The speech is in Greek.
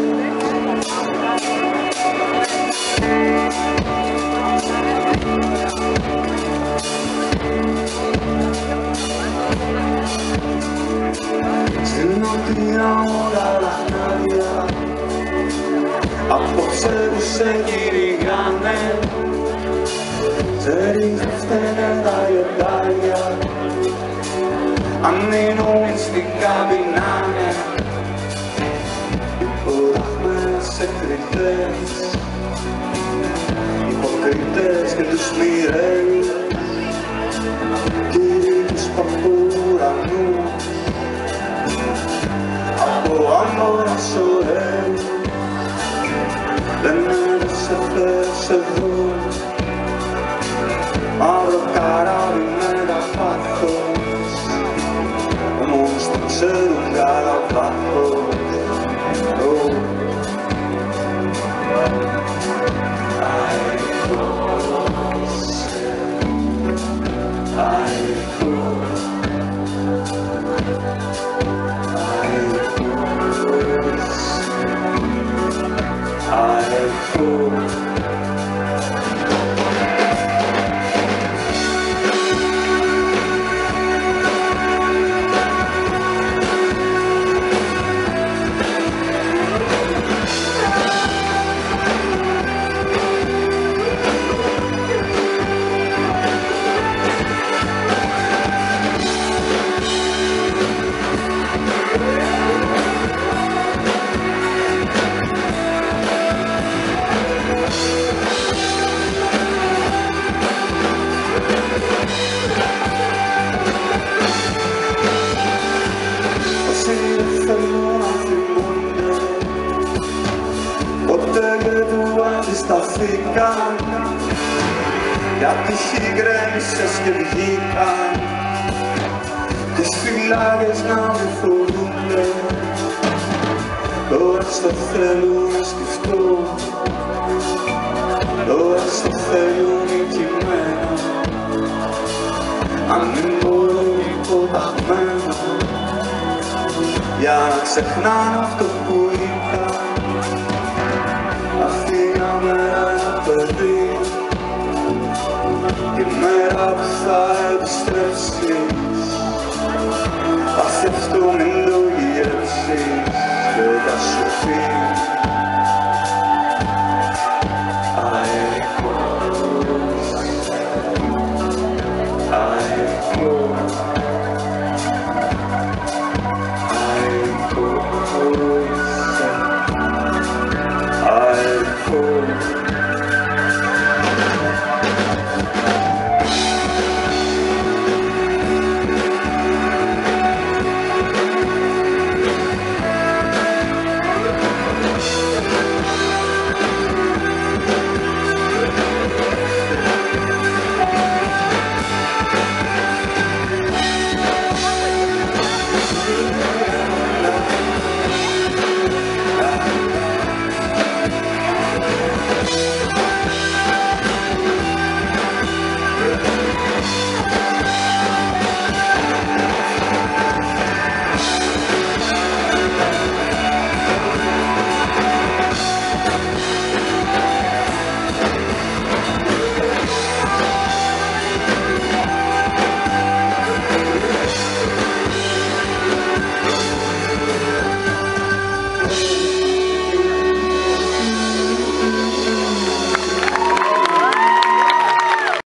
Απόψε που σε κυνηγάνε, ξέρεις που φταίνε τα λιοντάρια, αν μείνουν στην καμπινάνε, υποδάχμες εκρητές, υποκριτές και τους μοιραίους, κύριους παπουρανού, από άμμορας ωραίους. Λένε δεν σε θες εδώ, μαύρο καράβι με τα πάθος, όμως δεν ξέρουν καλά βάθος. Σταθήκαν, γιατί γκρέμισες και βγήκαν τις φυλάκες να με φοβούνται. Τώρα στο θέλουν να σκεφτώ, τώρα στο θέλουν κειμένα, αν μην μπορούν υποταγμένα, για να ξεχνάνε αυτό που ήταν. Παιδί, η μέρα που θα επιστρέψει